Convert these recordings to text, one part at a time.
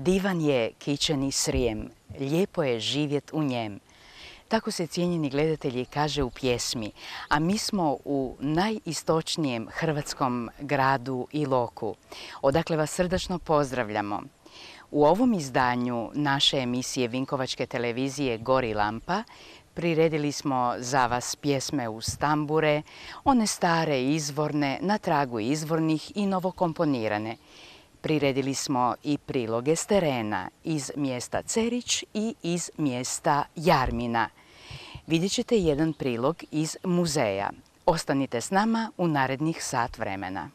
Divan je kićeni Srijem, lijepo je živjet u njem. Tako se, cijenjeni gledatelji, kaže u pjesmi, a mi smo u najistočnijem hrvatskom gradu Iloku, odakle vas srdačno pozdravljamo. U ovom izdanju naše emisije Vinkovačke televizije Gori lampa priredili smo za vas pjesme uz tambure, one stare, izvorne, na tragu izvornih i novokomponirane. Priredili smo i priloge s terena iz mjesta Cerić i iz mjesta Jarmina. Vidjet ćete jedan prilog iz muzeja. Ostanite s nama u narednih sat vremena.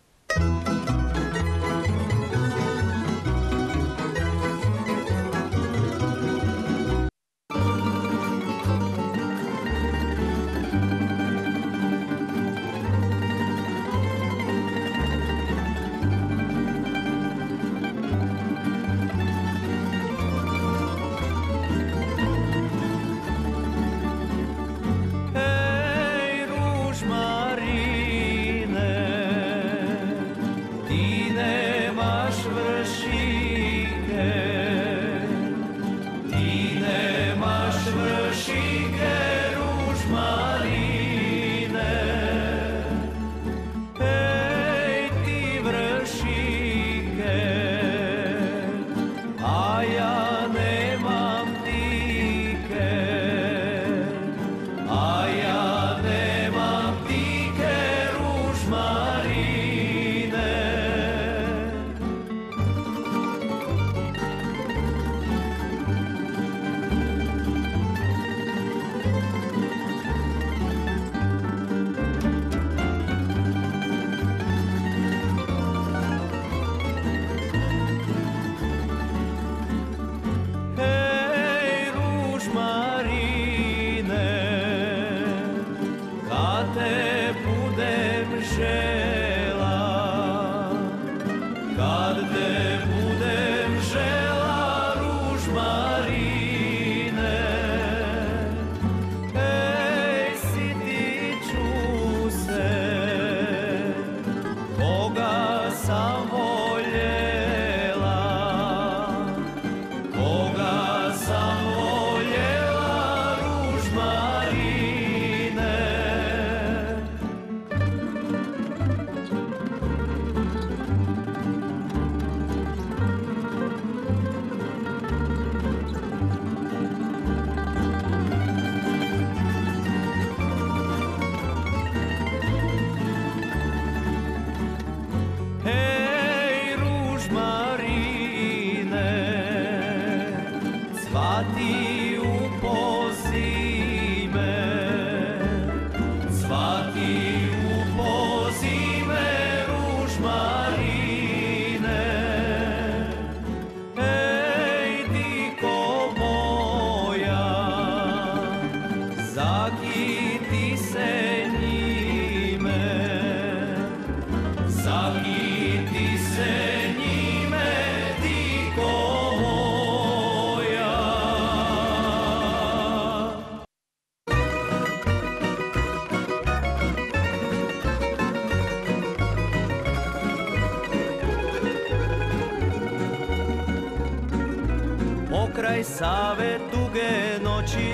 Pokraj Save duge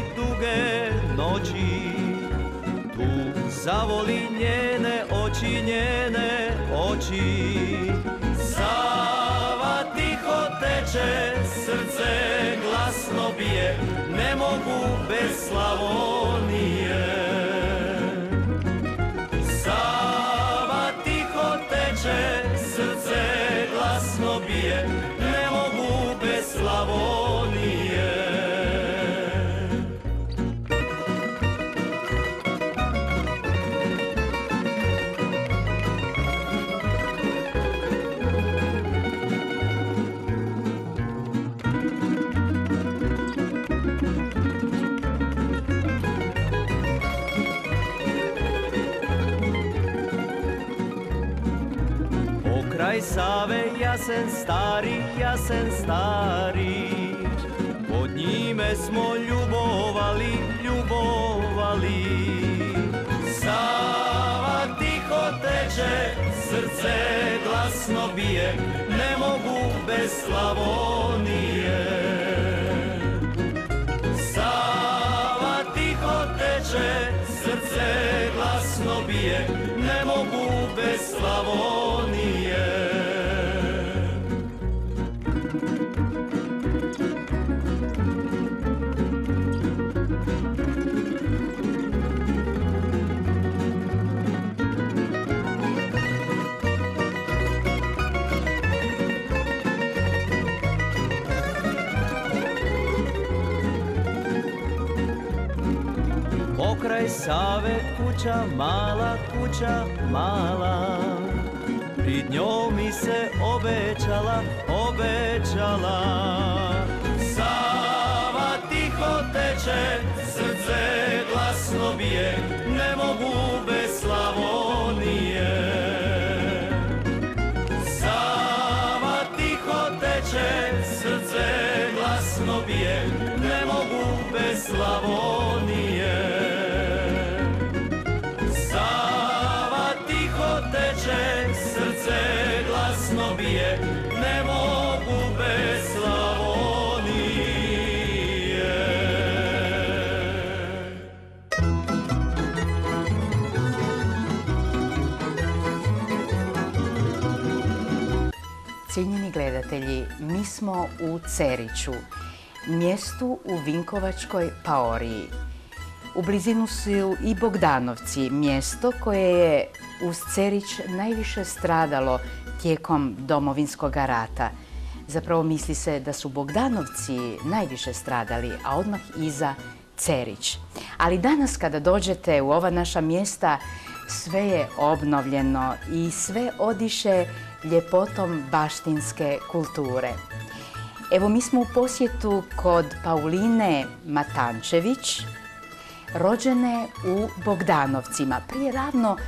noći, tu zavoli njene oči. Sava tiho teče, srce glasno bije, ne mogu bez Slavonije. Sava tiho teče, srce glasno bije, ne mogu bez Slavonije. Pokraj Save jasen stari, pod njime smo ljubovali. Sava tiho teče, srce glasno bije, ne mogu bez Slavonije. srce glasno bije, ne mogu bez Slavonije. Pokraj Save kuća mala, prid njom mi se obećala. Sava tiho teče, srce glasno bije, ne mogu bez Slavonije. Sava tiho teče, srce glasno bije, ne mogu bez Slavonije. Srce glasno bije, ne mogu bez Slavonije. Cijenjeni gledatelji, mi smo u Ceriću, mjestu u Vinkovačkoj paoriji. U blizinu su i Bogdanovci, mjesto koje je uz Cerić najviše stradalo tijekom Domovinskog rata. Zapravo misli se da su Bogdanovci najviše stradali, a odmah iza Cerić. Ali danas kada dođete u ova naša mjesta, sve je obnovljeno i sve odiše ljepotom baštinske kulture. Evo, mi smo u posjetu kod Pauline Matančević, rođene u Bogdanovcima prije ravno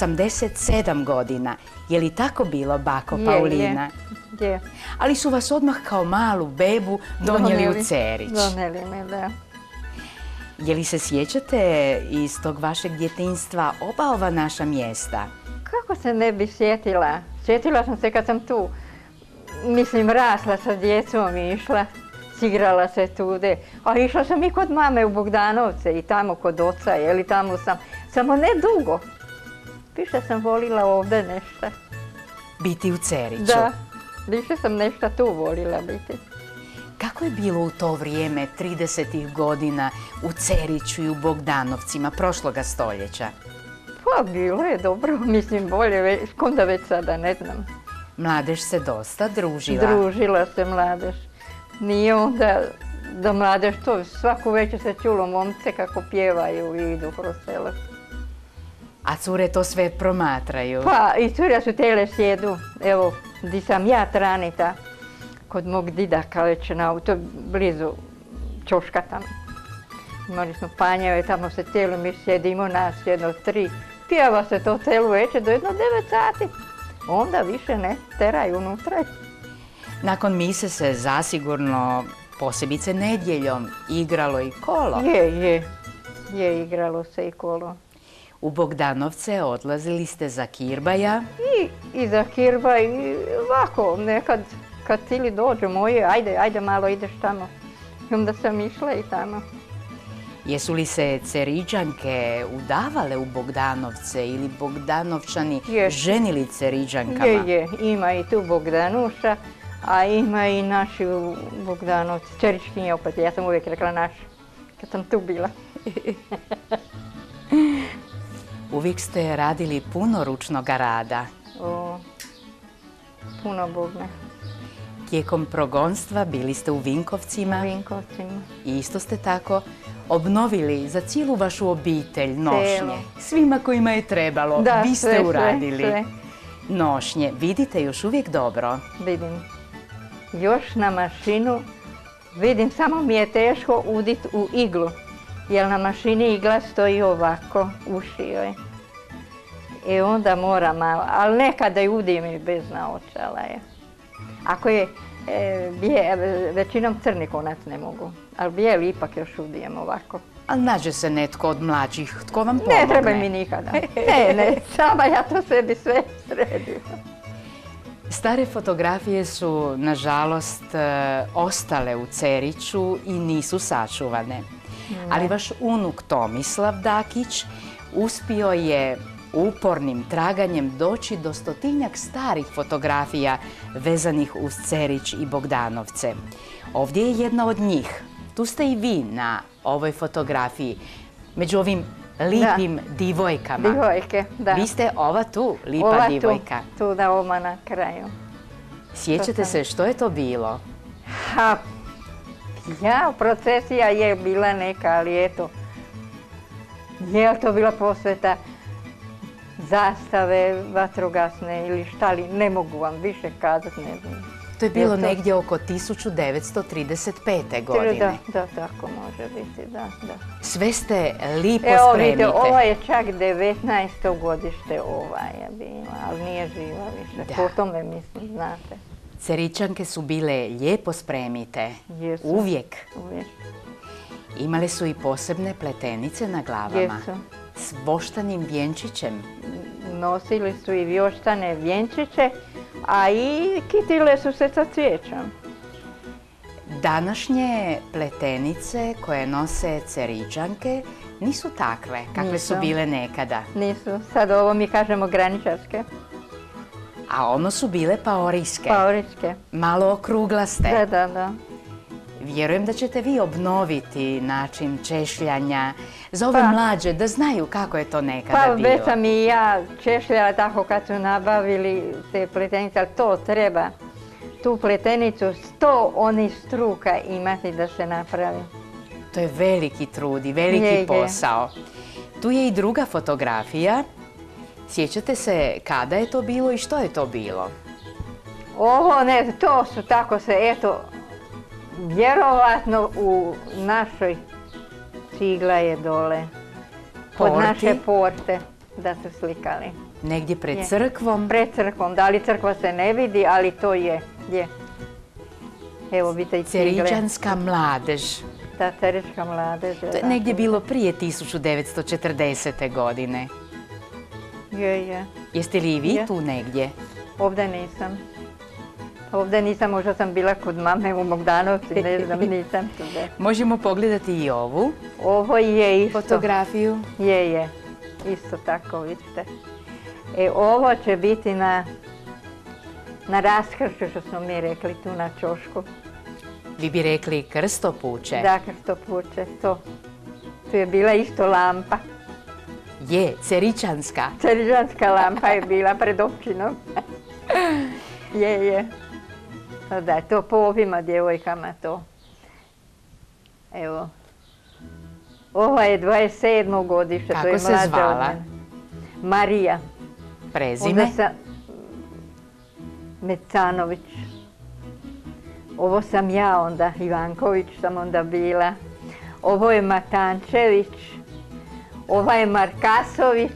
87 godina. Je li tako bilo, bako Paulina? Je. Ali su vas odmah kao malu bebu donijeli u Cerić. Donijeli me, da. Je li se sjećate iz tog vašeg djetinjstva oba ova naša mjesta? Kako se ne bi sjetila? Sjetila sam se kad sam tu, mislim, rasla sa djecom i išla. Igrala se tude, a išla sam i kod mame u Bogdanovce i tamo kod oca, jeli tamo sam, samo ne dugo. Više sam volila ovdje nešto. Biti u Ceriću? Da, više sam nešto tu volila biti. Kako je bilo u to vrijeme, 30-ih godina, u Ceriću i u Bogdanovcima prošloga stoljeća? Pa bilo je dobro, mislim bolje, onda već sada ne znam. Mladež se dosta družila? Družila se mladež. Nije onda da mladež to, svaku večer se čulo momce kako pjevaju i idu kroz selo. A cure to sve promatraju? Pa i cure su tele sjedu, evo, di sam ja tranita, kod mog didaka već na auto, blizu Ćoška tamo. Imali smo panjeve, tamo se cijelo mi sjedimo, nas jedno 3. Pjeva se to celu večer do jedno 9 sati. Onda više ne teraju unutra. Nakon mise se zasigurno, posebice nedjeljom, igralo i kolo. Je igralo se i kolo. U Bogdanovce odlazili ste za Kirbaja? I za Kirbaj, i ovako, nekad kad cili dođu moje, ajde malo ideš tamo. I onda sam išla i tamo. Jesu li se Ceriđanke udavale u Bogdanovce ili Bogdanovčani ženili Ceriđankama? Je, ima i tu Bogdanuša, a ima i naši u Bogdanovci. Ceričkinje opet, ja sam uvijek rekla naši, kad sam tu bila. Uvijek ste radili puno ručnog rada. Puno bogme. Tijekom progonstva bili ste u Vinkovcima. U Vinkovcima. I isto ste tako obnovili za cijelu vašu obitelj nošnje. Svima kojima je trebalo, vi ste uradili. Sve. Nošnje, vidite još uvijek dobro? Vidim. Još na mašinu vidim, samo mi je teško udit u iglu. Jer na mašini igla stoji ovako, uši joj. I onda mora malo, ali nekada i udim i bez naočala je. Ako je većinom crni konac ne mogu, ali bijeli ipak još udijem ovako. Ali nađe se netko od mlađih, tko vam pomogne? Ne treba mi nikada. Ne, sama ja to sebi sve sredim. Stare fotografije su, nažalost, ostale u Ceriću i nisu sačuvane. Ali vaš unuk Tomislav Dakić uspio je upornim traganjem doći do 100-tinjak starih fotografija vezanih uz Cerić i Bogdanovce. Ovdje je jedna od njih. Tu ste i vi na ovoj fotografiji, među ovim lipim divojkama. Divojke, da. Vi ste ova tu, lipa divojka. Tu da oma na kraju. Sjećate se što je to bilo? Procesija je bila neka, ali eto, je li to bila posveta zastave vatrogasne ili šta li, ne mogu vam više kazati, ne znam. To je bilo negdje oko 1935. godine. Da, tako može biti, da. Sve ste lipo Evo spremite. vidite, ovo je čak 19. godište ova je bila, ali nije živa više. Po tome mislim, znate. Cerićanke su bile lijepo spremite. Jesu. Uvijek. Uvijek. Imale su i posebne pletenice na glavama. Jesu. S voštanim vjenčićem. Nosili su i vjoštane vjenčiće, a i kitile su se sa cvijećom. Današnje pletenice koje nose Cerićanke nisu takve kakve su bile nekada. Nisu. Sad ovo mi kažemo graničarske. A ono su bile paorijske. Paorijske. Malo okruglaste. Da. Vjerujem da ćete vi obnoviti način češljanja za ove mlađe, da znaju kako je to nekada bilo. Već sam i ja češljala tako kad su nabavili te pletenice, ali to treba. Tu pletenicu 100 onih struka imati da se napravi. To je veliki trud i veliki posao. Tu je i druga fotografija. Sjećate se kada je to bilo i što je to bilo? Ovo ne, to su tako se, eto, vjerovatno u našoj cigla je dole. Kod naše porte da su slikali. Negdje pred crkvom? Pred crkvom, da li crkva se ne vidi, ali to je. Evo vidite i cigle. Cerićanska mladež. Da, Cerićanska mladež. To je negdje bilo prije 1940. godine. Je. Jeste li i vi tu negdje? Ovdje nisam. Možda sam bila kod mame u Bogdanovci, ne znam, nisam tu. Možemo pogledati i ovu. Ovo je isto. Fotografiju. Je. Isto tako, vidite. Ovo će biti na raskršću, što smo mi rekli, tu na ćošku. Vi bi rekli krstopuće. Da, krstopuće, to. Tu je bila isto lampa. Je, Cerićanska. Cerićanska lampa je bila pred općinom. Je. Da, to po ovima djevojkama to. Evo. Ova je 27. godište. Kako se zvala? Marija. Prezime? Mecanović. Ovo sam ja onda, Ivanković sam onda bila. Ovo je Matančević. Ova je Markasović.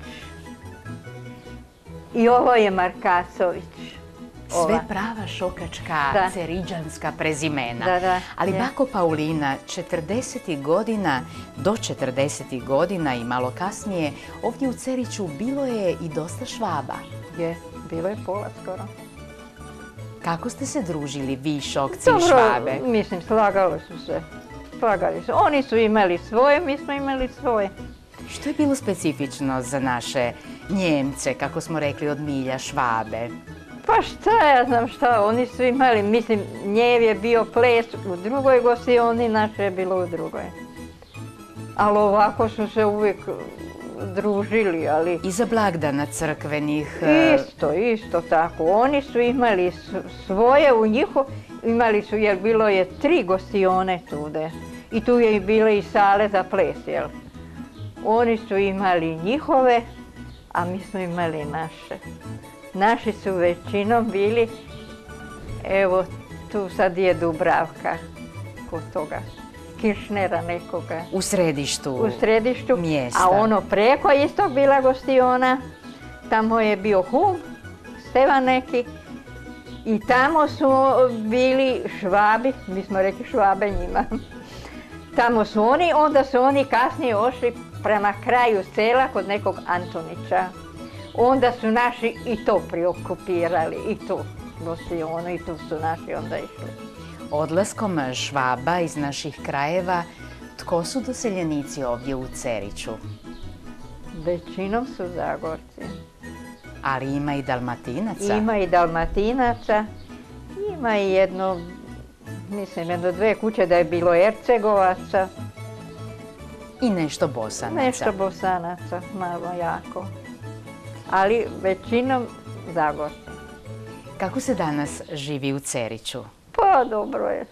I ovo je Markasović. Sve prava šokačka ceriđanska prezimena. Ali bako Paulina, 40. godina do 40. godina i malo kasnije, ovdje u Ceriću bilo je i dosta Švaba. Bilo je pola skoro. Kako ste se družili vi, Šokci i Švabe? Mislim, slagali su se. Oni su imali svoje, mi smo imali svoje. Što je bilo specifično za naše Njemce, kako smo rekli, od milja Švabe? Pa šta ja znam šta, oni su imali, mislim, njev je bio ples u drugoj gosioni, naše je bilo u drugoj. Ali ovako su se uvijek družili, ali... I za blagdana crkvenih... Isto tako. Oni su imali svoje u njihovu, imali su, jer bilo je 3 gosione tude. I tu je bilo i sale za ples, jel? Oni su imali njihove, a mi smo imali naše. Naši su većinom bili, evo tu sad je Dubravka, kod toga Kiršnera nekoga. U središtu mjesta. A ono preko isto bila gostiona, tamo je bio Hum, Stevan neki, i tamo su bili Švabi, mi smo rekli Švabe njima. Tamo su oni, onda su oni kasnije ošli prema kraju sela kod nekog Antonića. Onda su naši i to priokupirali, i tu gostionu, i tu su naši onda išli. Odlaskom Švaba iz naših krajeva, tko su doseljenici ovdje u Ceriću? Većinom su Zagorci. Ali ima i Dalmatinaca? Ima i Dalmatinaca, ima i jedno, mislim, dve kuće da je bilo Ercegovaca. I nešto Bosanaca? Nešto Bosanaca, malo jako. Ali većinom Zagorci. Kako se danas živi u Ceriću? Pa dobro je.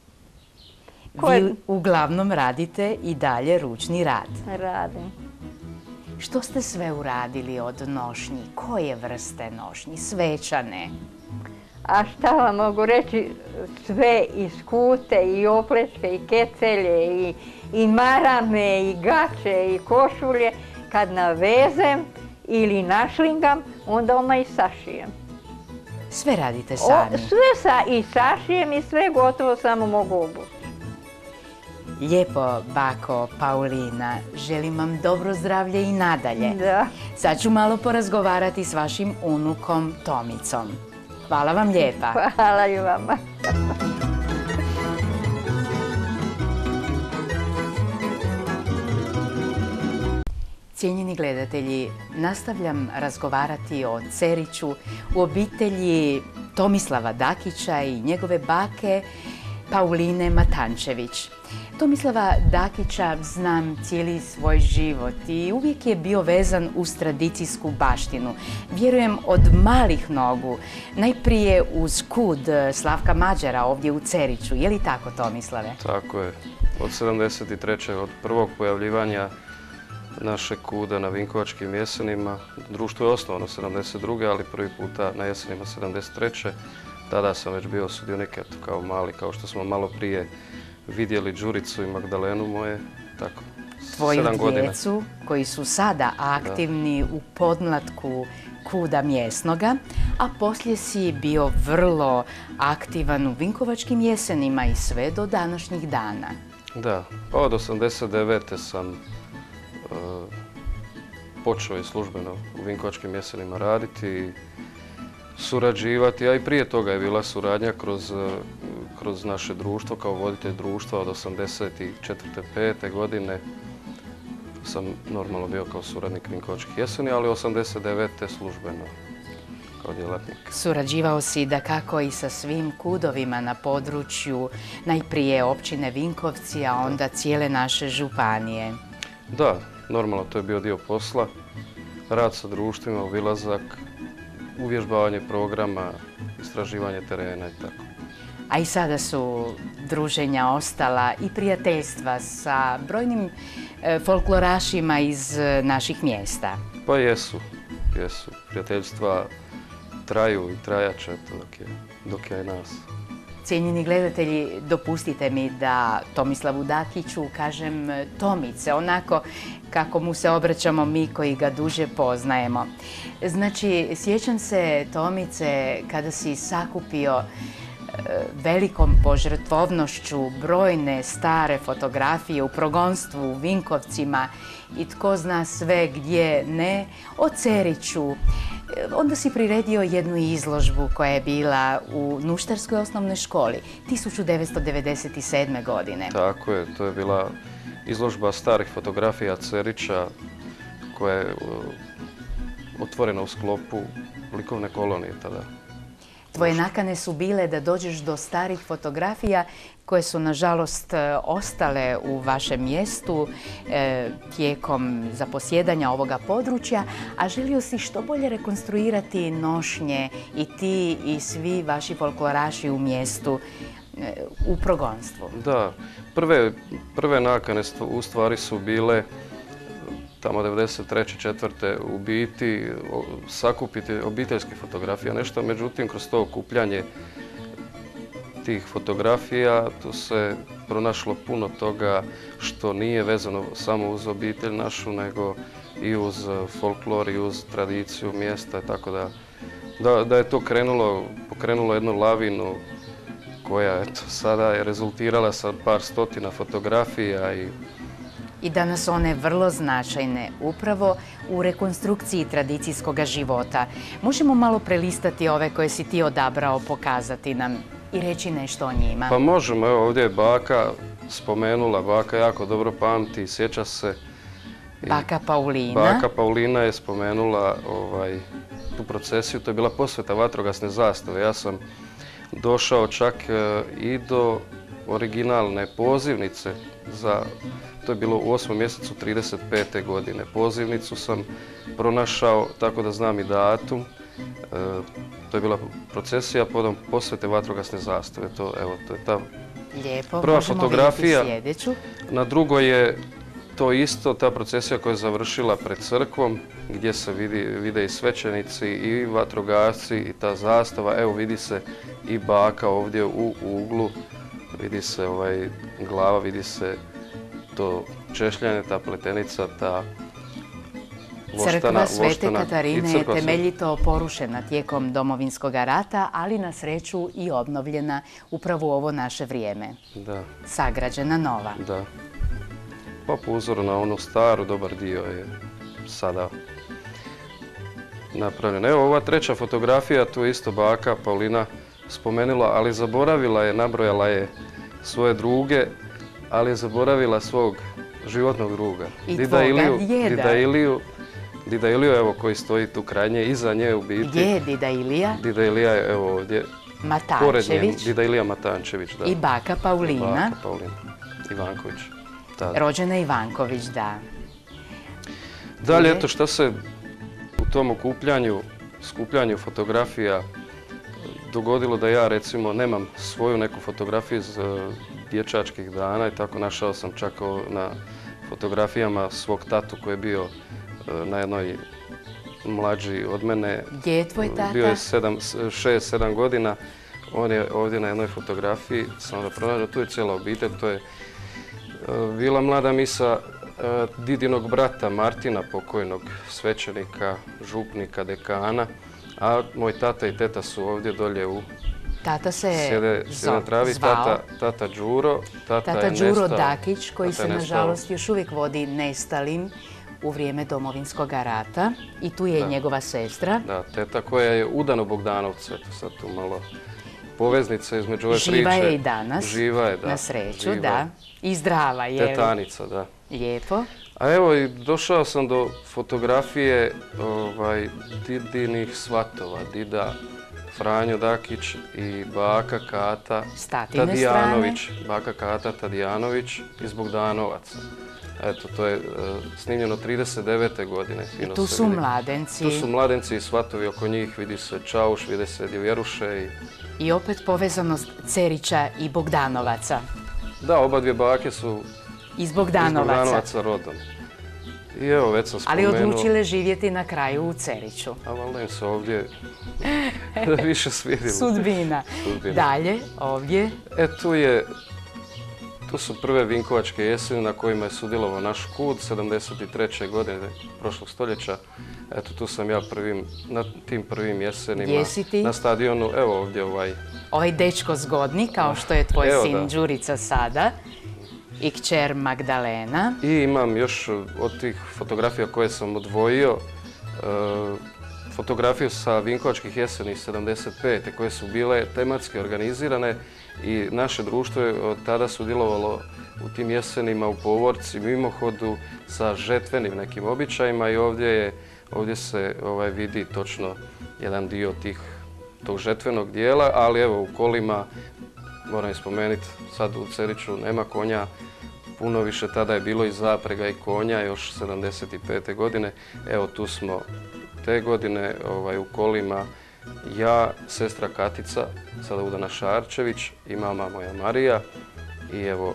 Vi uglavnom radite i dalje ručni rad. Radim. Što ste sve uradili od nošnji? Koje vrste nošnji? Svečane? A šta vam mogu reći, sve i skute, i oplečke, i kecelje, i marame, i gače, i košulje. Kad navezem ili našlingam, onda oma i sašijem. Sve radite sami? Sve i sašijem i sve gotovo samo mogu obući. Lijepo, bako Paulina. Želim vam dobro zdravlje i nadalje. Da. Sad ću malo porazgovarati s vašim unukom Tomicom. Hvala vam lijepa. Hvala i vama. Cijenjeni gledatelji, nastavljam razgovarati o Ceriću u obitelji Tomislava Dakića i njegove bake Pauline Matančević. Tomislava Dakića znam cijeli svoj život i uvijek je bio vezan uz tradicijsku baštinu. Vjerujem od malih nogu, najprije uz kud Slavka Mađara ovdje u Ceriću. Je li tako, Tomislave? Tako je. Od 73. od prvog pojavljivanja našeg kuda na Vinkovačkim jesenima. Društvo je osnovano 72. ali prvi puta na jesenima 73. Tada sam već bio sudionik kao mali, kao što smo malo prije vidjeli Đuricu i Magdalenu moje, tako, 7 godina. Tvoju djecu koji su sada aktivni u podmlatku kuda mjesnoga, a poslije si bio vrlo aktivan u Vinkovačkim jesenima i sve do današnjih dana. Da, pa od 89. sam počeo i službeno u Vinkovačkim jesenima raditi i surađivati, a i prije toga je bila suradnja kroz naše društvo, kao voditelj društva od 84. 5. godine. Sam normalno bio kao suradnik Vinkovačkih jeseni, ali 89. službeno kao djelatnik. Surađivao si dakako i sa svim kudovima na području najprije općine Vinkovci, a onda cijele naše županije. Da, normalno to je bio dio posla. Rad sa društvima, obilazak, uvježbavanje programa, istraživanje terena i tako. A i sada su druženja ostala i prijateljstva sa brojnim folklorašima iz naših mjesta. Pa jesu. Prijateljstva traju i trajaće dok je nas. Cijenjeni gledatelji, dopustite mi da Tomislavu Dakiću kažem Tomice, onako kako mu se obraćamo mi koji ga duže poznajemo. Znači, sjećam se Tomice kada si sakupio velikom požrtvovnošću brojne stare fotografije u progonstvu, u Vinkovcima i tko zna sve gdje ne, o Ceriću. Onda si priredio jednu izložbu koja je bila u Nuštarskoj osnovnoj školi 1997. godine. Tako je, to je bila izložba starih fotografija Cerića koja je otvorena u sklopu likovne kolonije tada. Tvoje nakane su bile da dođeš do starih fotografija koje su nažalost ostale u vašem mjestu tijekom zaposjedanja ovoga područja, a želio si što bolje rekonstruirati nošnje i ti i svi vaši folkloraši u mjestu u progonstvu. Da, prve nakane u stvari su bile tamo 93. 4. u biti sakupiti obiteljske fotografije, nešto, međutim kroz to okupljanje tih fotografija tu se pronašlo puno toga što nije vezano samo uz obitelj našu, nego i uz folklor i uz tradiciju mjesta, tako da je to pokrenulo jednu lavinu koja sada je rezultirala sa par stotina fotografija i danas one vrlo značajne upravo u rekonstrukciji tradicijskog života. Možemo malo prelistati ove koje si ti odabrao, pokazati nam i reći nešto o njima? Pa možemo, evo ovdje je baka spomenula, baka jako dobro pamti, sjeća se Baka Paulina. Baka Paulina je spomenula tu procesiju, to je bila posveta vatrogasne zastave. Ja sam došao čak i do originalne pozivnice to je bilo u 8. mjesecu 35. godine. Pozivnicu sam pronašao, tako da znam i datum. To je bila procesija podom posvete vatrogasne zastave. To je ta Lijepo, prva možemo fotografija. vidjeti sljedeću. Na drugoj je to isto, ta procesija koja je završila pred crkvom, gdje se vide i svećenici i vatrogasci i ta zastava. Evo vidi se i baka ovdje u uglu, vidi se glava, vidi se to češljanje, ta pletenica, ta Crkva Svete Katarine je temeljito porušena tijekom Domovinskog rata, ali na sreću i obnovljena upravo u ovo naše vrijeme. Da. Sagrađena nova. Da. Pa po uzoru na onu staru, dobar dio je sada napravljena. Evo ova treća fotografija, tu je isto baka Paulina spomenula, ali zaboravila je, nabrojala je svoje druge, ali je zaboravila svog životnog druga. I tvoga djeda. Dida Iliju, evo, koji stoji tu kraj nje, iza nje u biti. Gdje je Dida Ilija? Dida Ilija je, evo ovdje. Matančević. Dida Ilija Matančević, da. I baka Paulina. Baka Paulina. Ivanković. Rođena Ivanković, da. Dalje, eto šta se u tom skupljanju fotografija dogodilo da ja recimo nemam svoju neku fotografiju iz dječačkih dana i tako našao sam čak na fotografijama svog tatu koji je bio na jednoj mlađi od mene. Gdje je tvoj tata? Bio je 6-7 godina. On je ovdje na jednoj fotografiji, samo da pronađem, tu je cijela obitelj, to je bila mlada misa Didinog brata Martina, pokojnog svećenika, župnika, dekana, a moj tata i teta su ovdje dolje Tata se sjede na travi, zvao tata Đuro. Tata Đuro Dakić, koji se nažalost još uvijek vodi nestalim u vrijeme Domovinskog rata. I tu je njegova sestra. Da, teta koja je udan u Bogdanovcu, eto sad tu malo poveznica između ove priče. Živa je i danas, živa je, da, na sreću, da. I zdrava je. Tetanica, da. Lijepo. A evo i došao sam do fotografije Didinih svatova, Dida Franjo Dakić i baka Kata Tadijanović. Baka Kata Tadijanović iz Bogdanovaca. Eto, to je snimljeno 39. godine. I tu su mladenci. Tu su mladenci i svatovi oko njih, vidi se Čauš, vidi se Djevjeruše. I opet povezanost Cerića i Bogdanovaca. Da, oba dvije bake su iz Bogdanovaca rodom. I evo, već sam spomenuo. Ali odlučile živjeti na kraju u Ceriću. A valjda im se ovdje više svidjelo. Sudbina. Dalje, ovdje. Tu su prve Vinkovačke jeseni na kojima je sudjelovao naš KUD 73. godine prošlog stoljeća. Eto, tu sam ja na tim prvim jesenima. Gdje si ti? Na stadionu, evo ovdje Ovaj dečko zgodni, kao što je tvoj sin Đurica sada. I kćer Magdalena. I imam još od tih fotografija koje sam odvojio, fotografiju sa Vinkovačkih jeseni 75. koje su bile tematski organizirane i naše društvo je od tada sudjelovalo u tim jesenima u povorci, mimohodu sa žetvenim nekim običajima i ovdje se vidi točno jedan dio tog žetvenog dijela, ali evo u kolima, moram spomenuti, sad u Ceriću nema konja, puno više, tada je bilo i zaprega i konja još 75. godine. Evo tu smo te godine u kolima ja, sestra Katica, sada Udana Šarčević i mama moja Marija i evo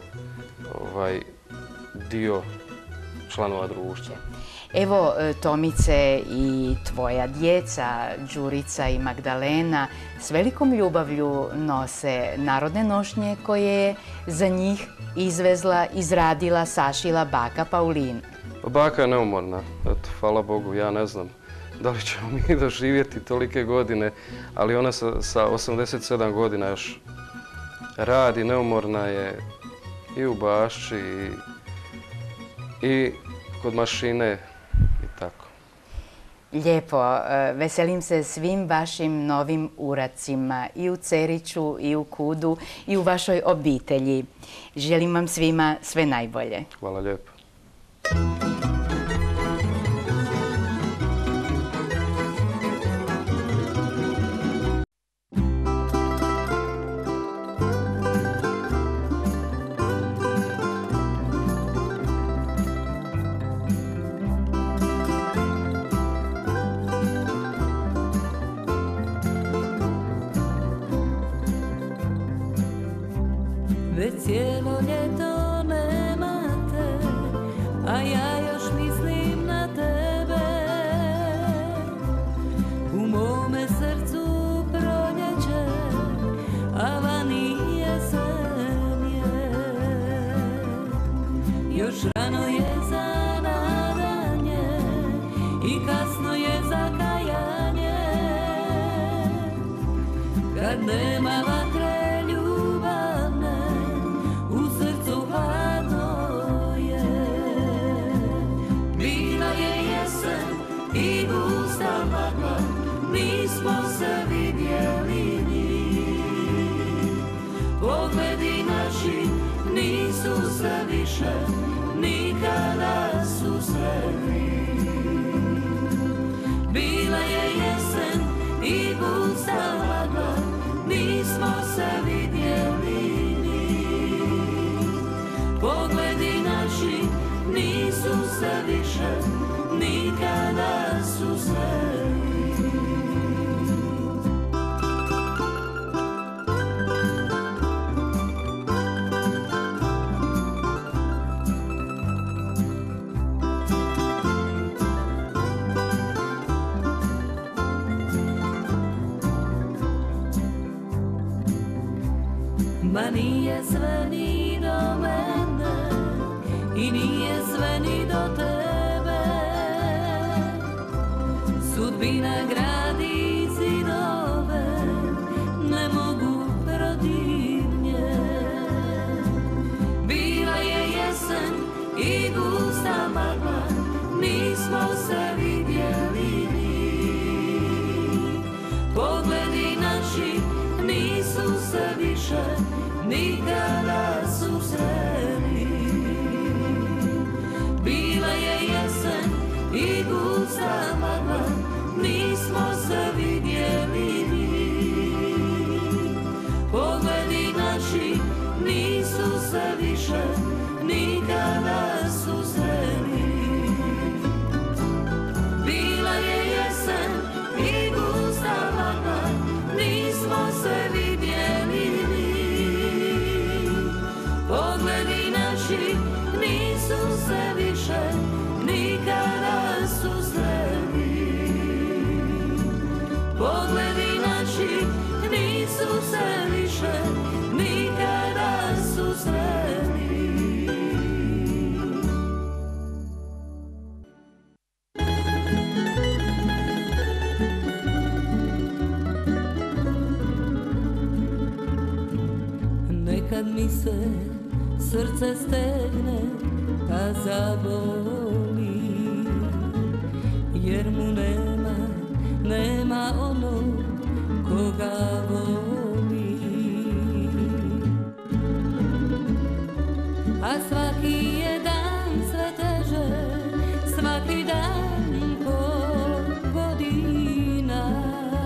dio članova društva. Evo, Tomice, i tvoja djeca, Đurica i Magdalena, s velikom ljubavlju nose narodne nošnje koje je za njih izvezla, izradila, sašila baka Paulina. Baka je neumorna, eto, hvala Bogu, ja ne znam da li ćemo mi doživjeti tolike godine, ali ona sa 87 godina još radi, neumorna je i u bašči i kod mašine i tako. Lijepo, veselim se svim vašim novim uracima i u Ceriću i u KUD-u i u vašoj obitelji. Želim vam svima sve najbolje. Hvala lijepo. cijelo ljeto nema te, a ja još mislim na tebe. U mome srcu proljeće, a vani jesen je. Još rano je za nadanje i kasno je za kajanje. Kad nema vatre ljubavne, u srcu hladno je. Bila je jesen i gusta magla, nismo se vidjeli ni. Pogledi naši nisu se više nikada susreli. Bila je jesen i gusta magla, nismo se vidjeli ni. Pogledi naši nisu se više nikada susreli. Ma nije sve ni do mene i nije sve ni do tebe. Sudbina gradi zidove, ne mogu protiv nje. Bila je jesen i gusta magla, nismo se vidjeli ni. Pogledi naši nisu se više nikada susreli. Bila je jesen i gusta magla, nismo se vidjeli ni. Pogledi naši nisu se više nikada susreli. Bila je jesen i gusta magla, nismo se vidjeli ni. Pogledi naši nisu se više nikada susreli. Pogledi naši nisu se više nikada susreli. Nekad mi se srce stegne pa zaboli, jer mu nema ono koga voli. A svaki je dan sve teže, svaki dan ko godina.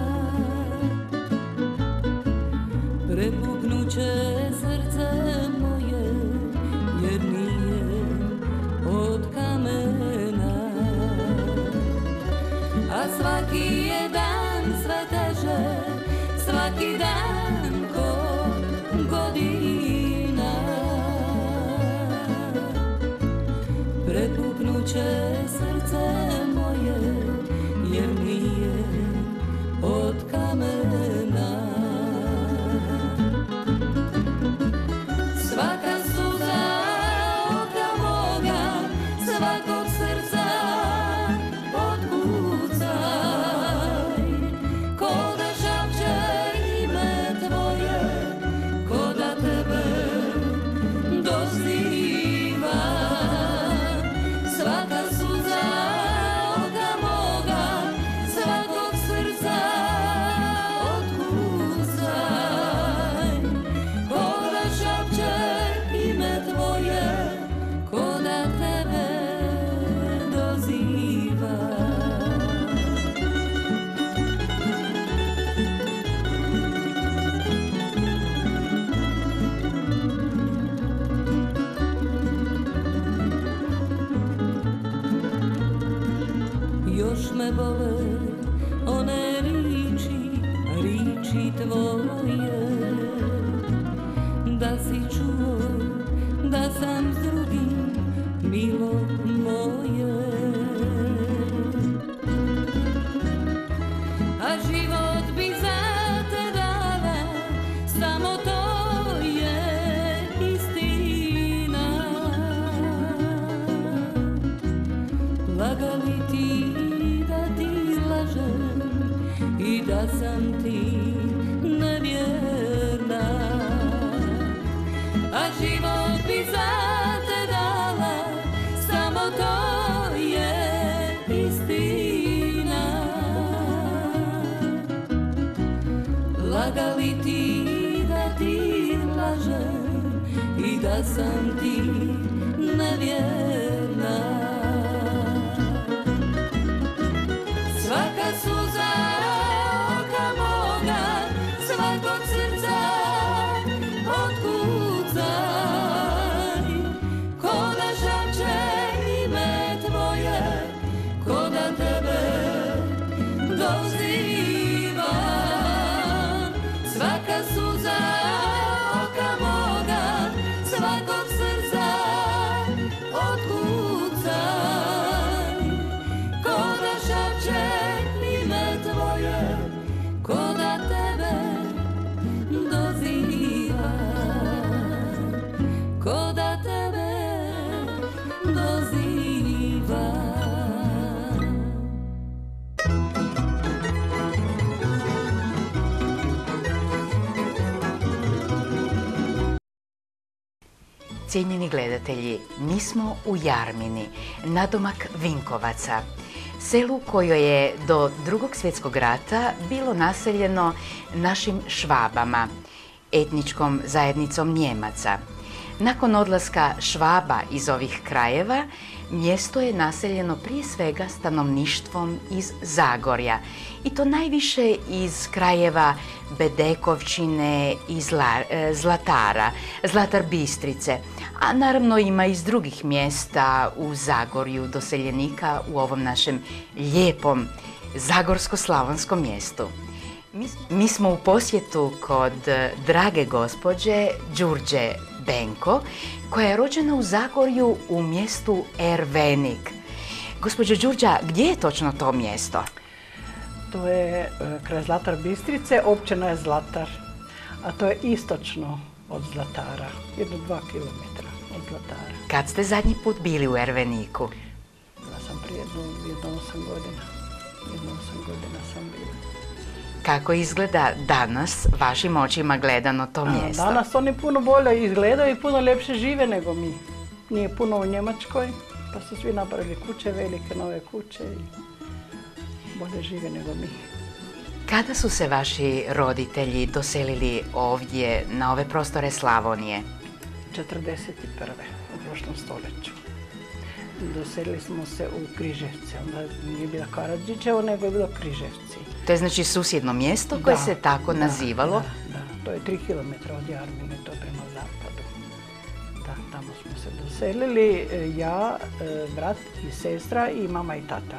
Prepuknuće srce moje, jer nije od kamena. A svaki je dan sve teže, svaki dan ko godina. Prepuknuće srce moje, jer nije od kamena. Svaka suza oka moga, svakog srca otkucaj, ko da šapće ime tvoje, ko da tebe doziva. Svaka suza oka moga, svakog srca otkucaj, ko da šapće ime tvoje, ko da tebe doziva. Još me bole one riči tvoje, da si čuo da sam s drugim, milo moje. A život bi za te dala, samo to je istina. Lagali ti da ti lažem i da sam ti nevjerna. A život bi za te dala, samo to je istina. Lagali ti da ti lažem i da sam ti nevjerna. Svaka suza oka moga, svakog srca otkucaj, ko da šapće ime tvoje, ko da tebe doziva. Svaka suza oka moga, svakog srca otkucaj, ko da šapće ime tvoje, ko da tebe doziva, ko da tebe doziva. Cijenjeni gledatelji, mi smo u Jarmini, nadomak Vinkovaca, selu koje je do II. Svjetskog rata bilo naseljeno našim Švabama, etničkom zajednicom Njemaca. Nakon odlaska Švaba iz ovih krajeva, mjesto je naseljeno prije svega stanovništvom iz Zagorja, i to najviše iz krajeva Bedekovčine i Zlatara, Zlatar Bistrice, a naravno ima iz drugih mjesta u Zagorju doseljenika u ovom našem lijepom zagorsko-slavonskom mjestu. Mi smo u posjetu kod drage gospođe Đurđe Benko, koja je rođena u Zagorju u mjestu Ervenik. Gospođo Đurđa, gdje je točno to mjesto? To je kraj Zlatar Bistrice, općina je Zlatar, a to je istočno od Zlatara, 1-2 kilometra od Zlatara. Kad ste zadnji put bili u Erveniku? Ja sam prije jedno 8 godina. 8 godina sam bila. Kako izgleda danas, vašim očima gledano, to mjesto? Danas oni puno bolje izgledaju i puno ljepše žive nego mi. Nije puno u Njemačkoj, pa su svi napravili kuće, velike nove kuće i bolje žive nego mi. Kada su se vaši roditelji doselili ovdje na ove prostore Slavonije? 41. u prošlom stoljeću. Doselili smo se u Križevce, onda nije bila Karadžićevo, nego je bilo Križevci. To je znači susjedno mjesto koje se tako nazivalo? Da, to je 3 km od Jarmine, to prema zapadu. Da, tamo smo se doselili, ja, brat i sestra i mama i tata.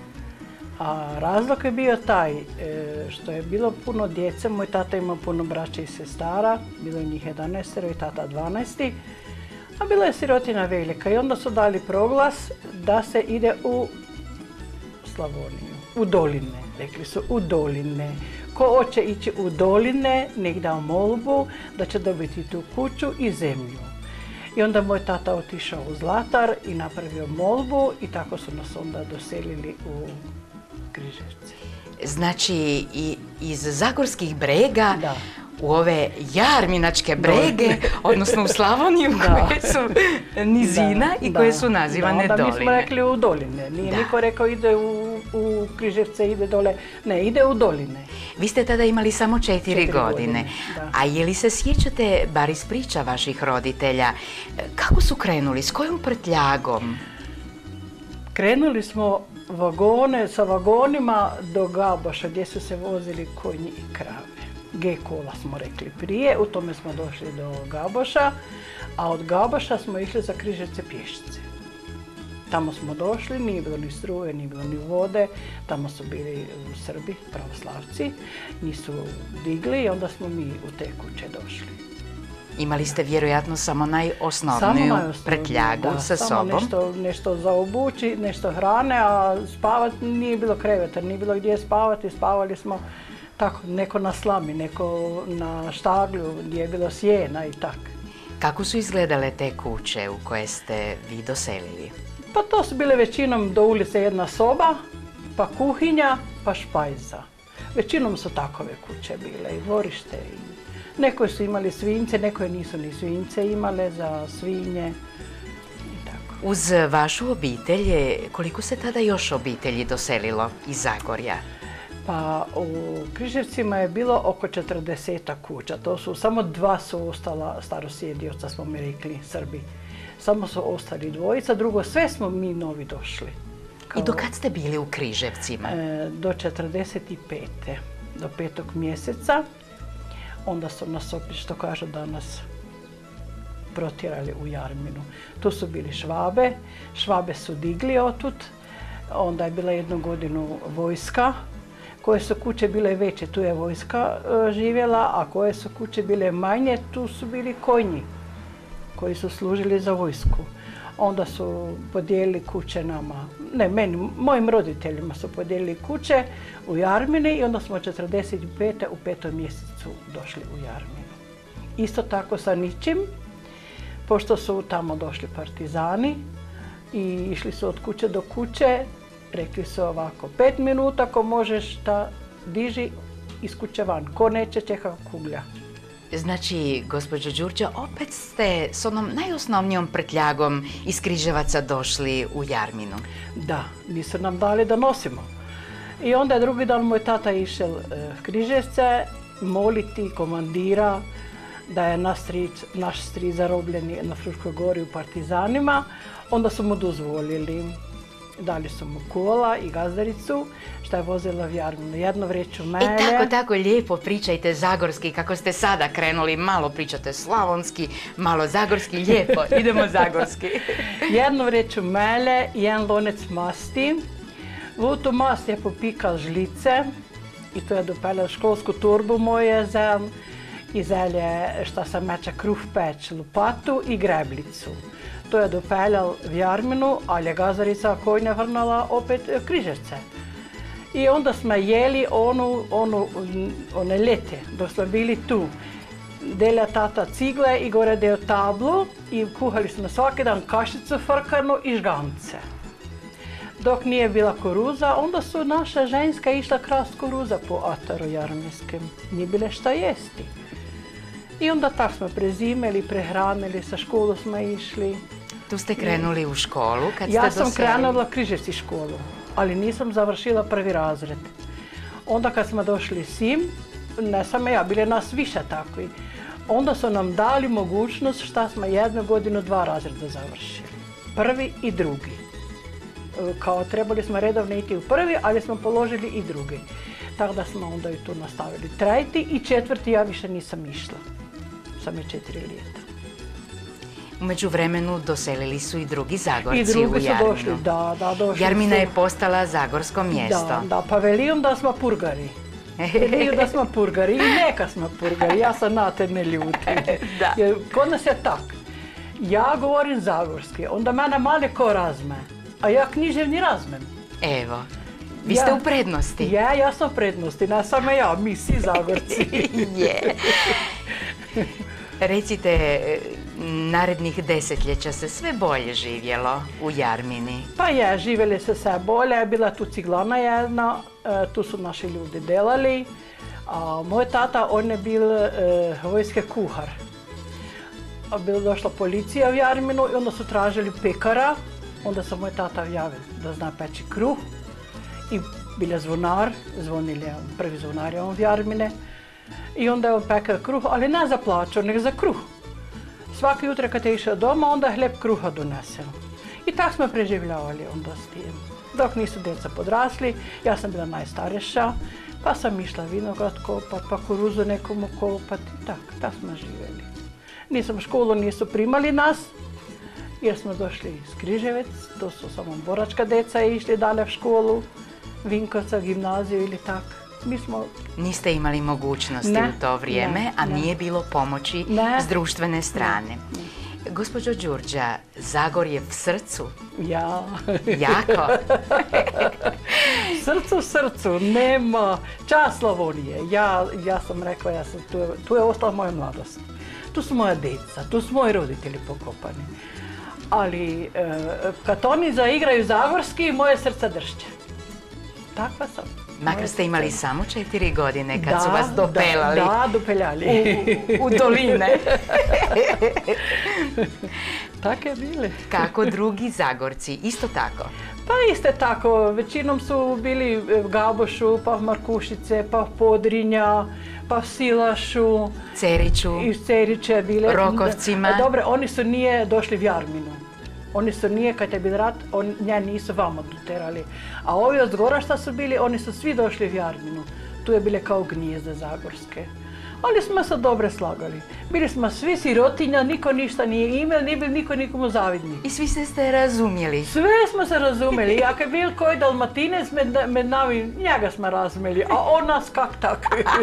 A razlog je bio taj što je bilo puno djece, moj tata ima puno braća i sestara, bilo je njih 11 i tata 12. A bila je sirotina velika i onda su dali proglas da se ide u Slavoniju, u doline. Rekli su u doline. Ko hoće ići u doline, nek da molbu da će dobiti tu kuću i zemlju. I onda moj tata otišao u Zlatar i napravio molbu i tako su nas onda doselili u Križevce. Znači iz Zagorskih brega u ove jarminačke brege, odnosno u Slavoniju koje su nizina i koje su nazivane doline. Onda mi smo rekli u doline. Nije niko rekao ide u Križevce, ide dole. Ne, ide u doline. Vi ste tada imali samo 4 godine. A je li se sjećate, bar iz priča vaših roditelja, kako su krenuli, s kojom prtljagom? Krenuli smo sa vagonima do Gaboša gdje su se vozili konji i krave. G-kola smo rekli prije, u tome smo došli do Gaboša, a od Gaboša smo išli za Križevce pješice. Tamo smo došli, nije bilo ni struje, nije bilo ni vode, tamo su bili Srbi, pravoslavci, njih su digli i onda smo mi u te kuće došli. Imali ste vjerojatno samo najosnovniju prtljagu sa sobom. Samo nešto za obući, nešto hrane, a spavati nije bilo kreveta, nije bilo gdje spavati. Spavali smo tako, neko na slami, neko na štaglju gdje je bilo sjena i tako. Kako su izgledale te kuće u koje ste vi doselili? Pa to su bile većinom do ulice jedna soba, pa kuhinja, pa špajza. Većinom su takove kuće bile i dvorište. Neko su imali svinjce, neko nisu ni svinjce imale za svinje. I tako. Uz vašu obitelj, koliko se tada još obitelji doselilo iz Zagorja? Pa u Križevcima je bilo oko 40 kuća. To su, samo 2 su ostala starosjedioca, smo mi rekli, Srbi. Samo su ostali 2, drugo sve smo mi novi došli. I do kad ste bili u Križevcima? Do 45. Do 5. mjeseca. Onda su nas opet, što kažu danas, protjerali u Jarminu. Tu su bili Švabe. Švabe su digli otud. Onda je bila 1 godinu vojska. Koje su kuće bile veće, tu je vojska živjela, a koje su kuće bile manje, tu su bili konji koji su služili za vojsku. Onda su podijelili kuće nama, ne meni, mojim roditeljima su podijelili kuće u Jarmini i onda smo 45. u 5. mjesecu došli u Jarminu. Isto tako sa ničim, pošto su tamo došli partizani i išli su od kuće do kuće, rekli su ovako, 5 minuta ko možeš da diži iz kuće van, ko neće čeka kuglja. Znači, gospođo Đurđa, opet ste s onom najosnovnijom prtljagom iz Križevaca došli u Jarminu. Da, nisu nam dali da nosimo. I onda je drugi dan moj tata išel v Križevce moliti komandira da je naš stric zarobljeni na Fruškoj gori u partizanima. Onda su mu dozvolili. Dali su mu kola i gazdaricu, što je vozila v Jarminu. 1 vreću melje. I tako lijepo pričajte zagorski, kako ste sada krenuli. Malo pričate slavonski, malo zagorski, lijepo. Idemo zagorski. 1 vreću melje, 1 lonec masti. V tu mast je popikal žlice i to je dopeljal školsku torbu moje zel i zelje šta se meče kruh peč, lopatu i greblicu. To je dopeljal v Jarminu, ali je gazdarica konja vrnala opet v Križevce. I onda smo jeli one lete, dok smo bili tu. Delja tata cigle i gore deo tablu i kuhali smo svaki dan kašicu frkanu i žgance. Dok nije bila koruza, onda su naša ženska išla krast koruza po ataru jarminskim. Nije bile šta jesti. I onda tako smo prezimeli, prehranili, sa školu smo išli. Tu ste krenuli u školu kad ste doselili? Ja sam krenula u Križevci školu, ali nisam završila 1. razred. Onda kad smo došli sim, ne samo ja, bile nas više takvi, onda su nam dali mogućnost šta smo 1 godinu 2 razreda završili. 1. i 2. Kao trebali smo redovno iti u 1. ali smo položili i 2. Tako da smo onda i tu nastavili. 3. i 4. ja više nisam išla. Sam je 4 ljeta. U međuvremenu doselili su i drugi Zagorci u I drugi su Jarminu. došli, da, došli Jarmina su. je postala zagorsko mjesto. Da, pa velijom da smo purgari. Velijom da smo purgari i neka smo purgari, ja sam na te ne ljutim. Jer kod nas je tak. Ja govorim zagorski, onda mene male ko razme, a ja književni razmem. Evo, vi ste u prednosti. Ja sam u prednosti, ne samo ja, mi svi Zagorci. Je. Recite, narednih desetljeća se sve bolje živjelo u Jarmini. Pa je, živjeli se sve bolje, je bila tu ciglana jedna, tu su naši ljudi delali. A moj tata, on je bil vojski kuhar. Bila došla policija u Jarminu i onda su tražili pekara. Onda se moj tata javio da zna peći kruh. I bil je zvonar, zvonili je prvi zvonar je on v Jarmine. I onda je on pekao kruh, ali ne za plaću, nego za kruh. Svaki jutro kad je išao doma, onda je hljeb kruha donesel. I tako smo preživljavali onda s tim. Dok nisu djeca podrasli, ja sam bila najstarejša, pa sam išla vinograd kopat, pa kuruzu nekomu kopat i tako smo živjeli. Nisam školu, nisu primali nas, jer smo došli iz Križevec, to su samo boračka djeca išli dalje v školu, Vinkovca, gimnaziju ili tak. Mi smo... Niste imali mogućnosti Ne, u to vrijeme, ne, a ne. nije bilo pomoći Ne. s društvene strane. Gospođo Đurđa, Zagorje v srcu? Ja. Jako. Srcu, nema. Čast Slavonije. Ja sam rekla, tu je ostala moja mladost. Tu su moja djeca, tu su moji roditelji pokopani. Ali kad oni zaigraju zagorski, moje srce dršće. Takva sam. Makar ste imali samo 4 godine kad su vas dopelali Da, dopeljali. u doline. Tako je bili. Kako drugi Zagorci, isto tako? Pa iste tako, većinom su bili v Gabošu, pa v Markušice, pa v Podrinja, pa v Silašu. Ceriću, Iz Ceriće bile. Rokovcima. Dobre, oni su nije došli v Jarminu. Oni su nije, kad je bil rat, nje nisu vamo doterali. A ovi od zgora šta su bili, oni su svi došli v Jarminu. Tu je bile kao gnijezde zagorske. Ali smo se dobro slagali. Bili smo svi sirotinja, niko ništa nije imel, nije bil niko nikomu zavidni. i svi ste razumjeli. Sve smo se razumeli. Ako je bil koji Dalmatinec med nami, njega smo razumeli, a on nas kak tak.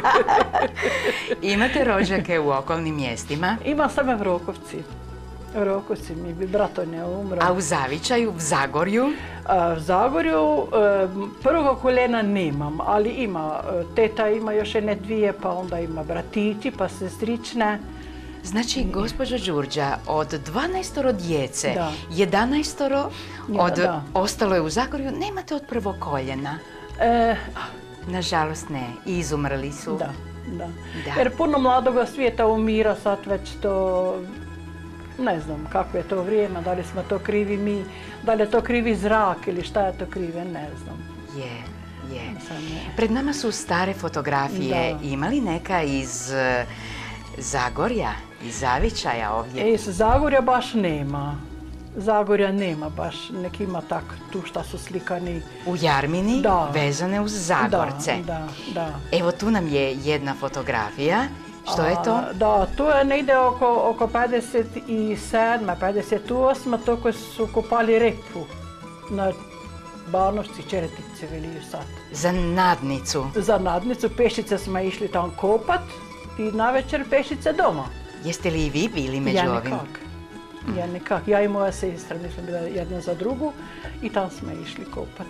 Imate rođake u okolnim mjestima, Ima samo v Rokovci. V Rokovci mi bi brato ne umro. a u Zavičaju, v Zagorju? V Zagorju prvog kolena nemam, ali ima. Teta ima još jedne dvije, pa onda ima bratići, pa sestrične. Znači, gospođo Đurđa, od 12 djece, Da. 11 Da. ostalo je u Zagorju, nemate od prvog koljena. Nažalost ne, izumrli su. Da. Da. Jer puno mladoga svijeta umira, sad već to... Ne znam kako je to vrijeme, da li smo to krivi mi, da li je to krivi zrak ili šta je to krive, ne znam. Je. Sad ne. Pred nama su stare fotografije. Da. Ima li neka iz Zagorja, iz Zavičaja ovdje? Iz Zagorja baš nema. Zagorja nema baš, nek ima tak tu šta su slikani. U Jarmini, Da. vezane uz Zagorce. Da. Evo tu nam je jedna fotografija. Što je to? Da, to je negdje oko 57. 58. to koji su kopali repu na Banovšci, Čeretice veliju sad. Za nadnicu. Za nadnicu pešice smo išli tam kopat i navečer pešice doma. Jeste li i vi bili među ovim? Ja nikak. Ja i moja sestra, mislim, bila jedna za drugu i tam smo išli kopat.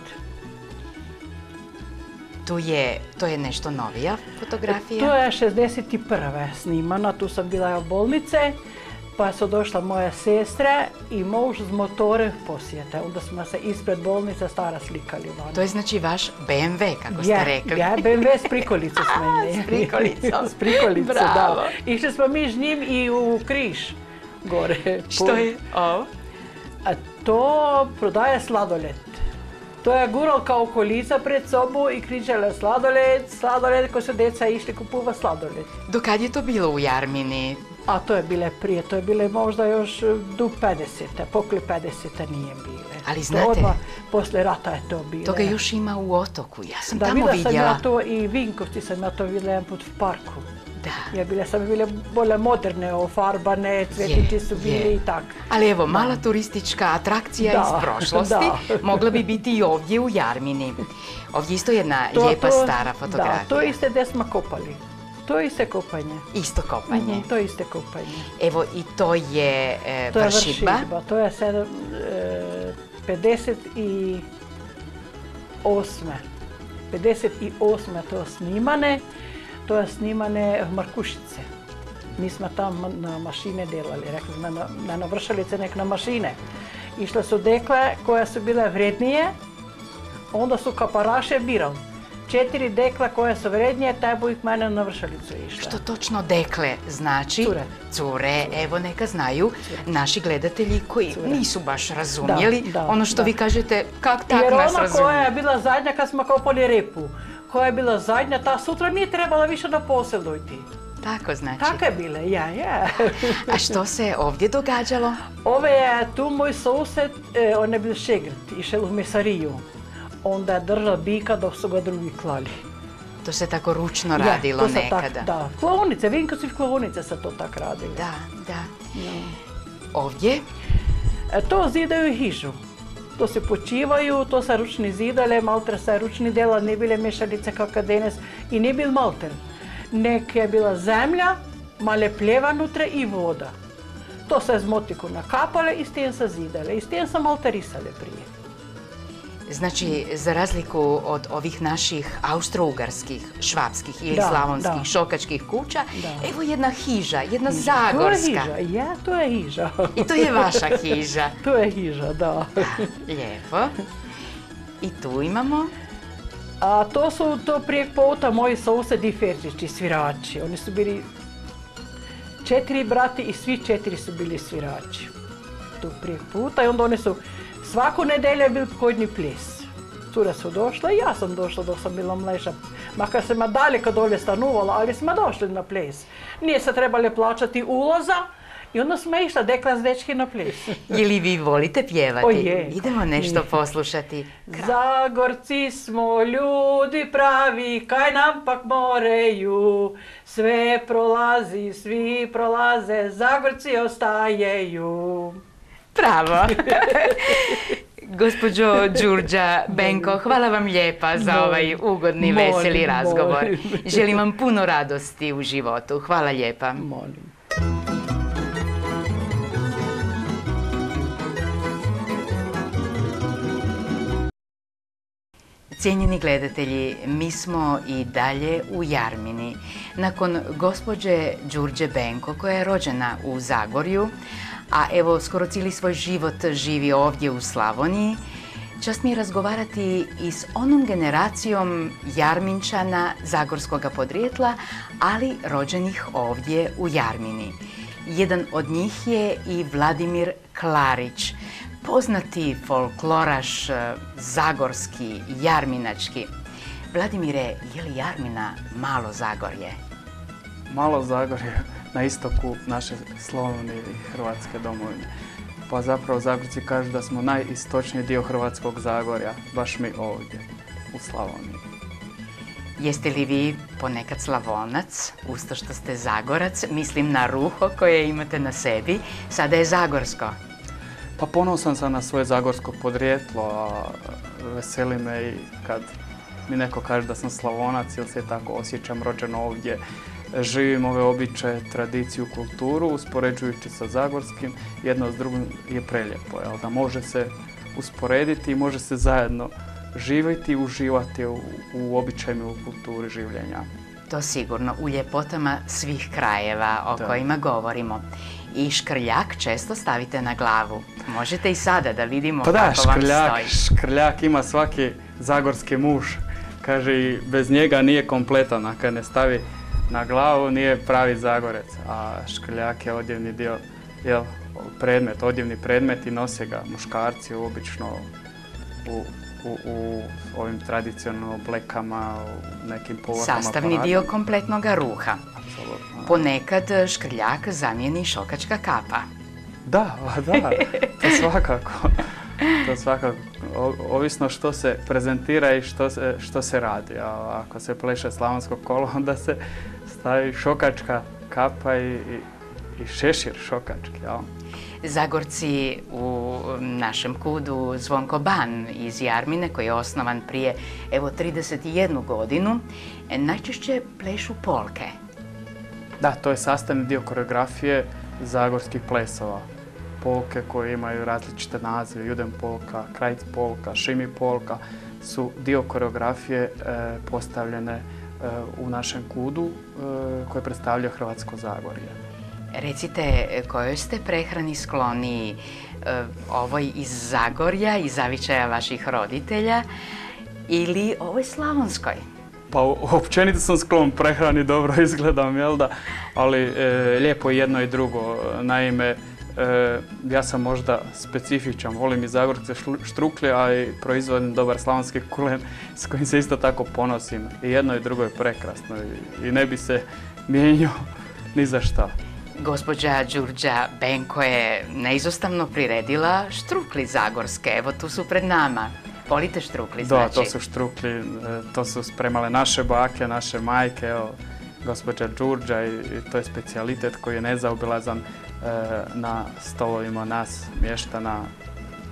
To je nešto novija fotografija? To je 61. snimana, tu sam bila u bolnice, pa su došla moja sestra i muž s motorem posjete. Onda smo se ispred bolnice stara slikali van. To je znači vaš BMW, kako ste rekli. Ja, BMW s prikolicu smo imali. S prikolicom. S prikolicu, Bravo. da. Išli smo mi s njim i u Križ gore. Što je ovo? A to prodaje sladoled. To je gural kao kolica pred sobu i kričala sladoled, ko su djeca išli kupovat sladoled. Do kad je to bilo u Jarmini? A to je bile prije, to je bile možda još do 50. Pokli 50. nije bile. Ali To znate- odmah posle rata je to bile. Toga još ima u Otoku, ja sam Da, tamo vidjela sam vidjela. ja to i Vinkovci sam ja to vidjela jedan put v parku. Da. Ja bile sam bile bolje moderne, ofarbane, cvjetići su bili i tak. Ali evo, mala turistička atrakcija Da, iz prošlosti da. mogla bi biti i ovdje u Jarmini. Ovdje isto jedna lijepa stara fotografija. Da, to je iste gdje smo kopali. To je iste kopanje. Isto kopanje. To je iste kopanje. Evo i to je To je vršidba. vršidba. To je 58. 58. to snimane. To je snimane v Markušice. Mi smo tam na mašine delali, rekli smo ne na vršalice, nek na mašine. Išle su dekle koje su bile vrednije, onda su kaparaše birali. 4 dekla koje su vrednije, taj bu ih mene na vršalicu išle. Što točno dekle znači? Cure. Cure, evo neka znaju naši gledatelji koji Cure. nisu baš razumjeli Da, ono što da. vi kažete, kak tak Jer nas ona razumiju. koja je bila zadnja kad smo kopali repu, koja je bila zadnja, ta sutra nije trebala više na posel dojti. Tako znači. Tako je bile, ja. A što se ovdje događalo? Ove je tu moj sused, on je bil šegrt, išel u mesariju. Onda je držao bika dok su ga drugi klali. To se tako ručno radilo to se nekada. Da, klaonice, Vinkovci v klaonice se to tako radilo. Da. Ovdje? To zidaju hižu. to se počivaju, to sa ručni zidale, malter sa ručni dela, ne bile mešalice kako danes i ne bil malter. Nek je bila zemlja, male pleva nutre i voda. To se z motiku nakapale i s tem se zidale i s tem se malterisale prije. Znači, za razliku od ovih naših austro-ugarskih, švapskih ili slavonskih šokačkih kuća, evo jedna hiža, jedna zagorska. To je hiža, ja, to je hiža. I to je vaša hiža. To je hiža, da. Lijepo. I tu imamo? A to su prije puta moji susedi Ferčići, svirači. Oni su bili 4 brati i svi 4 su bili svirači. Tu prije puta i onda oni su svaku nedelju bil kodnji ples. Cure su došle i ja sam došla dok sam bila mlejša. Makar sam daleko dolje stanuvala, ali smo došli na ples. Nije se trebali plaćati uloza i onda smo išla dekla s dečki na ples. Je li vi volite pjevati? Oje. Idemo nešto poslušati. Zagorci smo ljudi pravi, kaj nam pak moreju. Sve prolazi, svi prolaze, Zagorci ostajeju. Bravo! Gospođo Đurđa Benko, hvala vam lijepa za ovaj ugodni, veseli razgovor. Želim vam puno radosti u životu. Hvala lijepa. Molim. Cijenjeni gledatelji, mi smo i dalje u Jarmini. Nakon gospođe Đurđe Benko, koja je rođena u Zagorju, a evo skoro cijeli svoj život živi ovdje u Slavoniji, čast mi je razgovarati i s onom generacijom Jarminčana zagorskoga podrijetla, ali rođenih ovdje u Jarmini. Jedan od njih je i Vladimir Klarić, poznati folkloraš zagorski, jarminački. Vladimire, je li Jarmina malo Zagorje? Malo Zagorje na istoku naše Slavonije i Hrvatske domovine. Pa zapravo Zagorci kažu da smo najistočniji dio Hrvatskog Zagorja, baš mi ovdje, u Slavoniji. Jeste li vi ponekad Slavonac, usto što ste Zagorac, mislim na ruho koje imate na sebi, sada je zagorsko? Pa ponosan sam na svoje zagorsko podrijetlo, a veseli me i kad mi neko kaže da sam Slavonac ili se tako osjećam rođen ovdje. Živim ove običaje, tradiciju, kulturu, uspoređujući sa zagorskim, jedno s drugim je prelijepo, da može se usporediti i može se zajedno živjeti i uživati u običajima, u kulturi življenja. To sigurno, u ljepotama svih krajeva o kojima govorimo. I škrljak često stavite na glavu. Možete i sada da vidimo kako vam stoji. Škrljak ima svaki zagorski muž. Kaže i bez njega nije kompletan, a kad ne stavi na glavu nije pravi Zagorec. A škrljak je odjevni dio, odjevni predmet i nose ga muškarci obično u ovim tradicionalnim oblekama, u nekim povakama. Sastavni dio kompletnog ruha. Ponekad škrljak zamijeni šokačka kapa. Da, to svakako. To svakako. Ovisno što se prezentira i što se radi. Ako se pleše slavonsko kolo, onda se stavi šokačka kapa i šešir šokački. Zagorci u našem kudu Zvonko Ban iz Jarmine, koji je osnovan prije 31 godinu, najčešće plešu polke. Da, to je sastavni dio koreografije zagorskih plesova. Polke koje imaju različite nazive, Juden polka, Krajc polka, Šimi polka, su dio koreografije postavljene u našem kudu koje predstavlja Hrvatsko Zagorje. Recite, kojoj ste prehrani skloniji, ovoj iz Zagorja, iz zavičaja vaših roditelja ili ovoj slavonskoj? Pa općenito sam sklon prehrani, dobro izgledam, jel da? Ali lijepo je jedno i drugo. Naime, ja sam možda specifičan, volim i Zagorce štrukli, a i proizvodim dobar slavonski kulen s kojim se isto tako ponosim. I jedno i drugo je prekrasno i ne bi se mijenjao ni za šta. Gospođa Đurđa Benko je neizostavno priredila štrukli zagorske, evo tu su pred nama. Volite štrukli, znači? Da, to su štrukli, to su spremale naše bake, naše majke, evo, gospođa Đurđa i to je specijalitet koji je nezaobilazan na stolovima nas, mještana